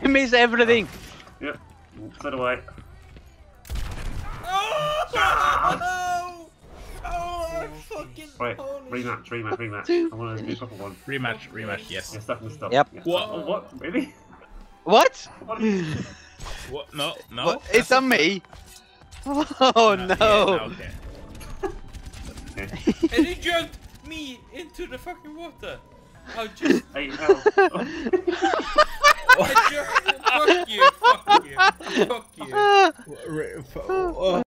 I miss everything. Yep. So do I. Oh! Oh, fucking Right, holy rematch. I want to do a proper one. Rematch, yes. Yeah, stuff and stuff. Yep. Yeah, What? Oh, what? Really? What? What? What? No. What? It's on me. Oh no. Yeah, okay. Okay. And he jumped me into the fucking water. I just... Hey, hell. I just... Fuck you.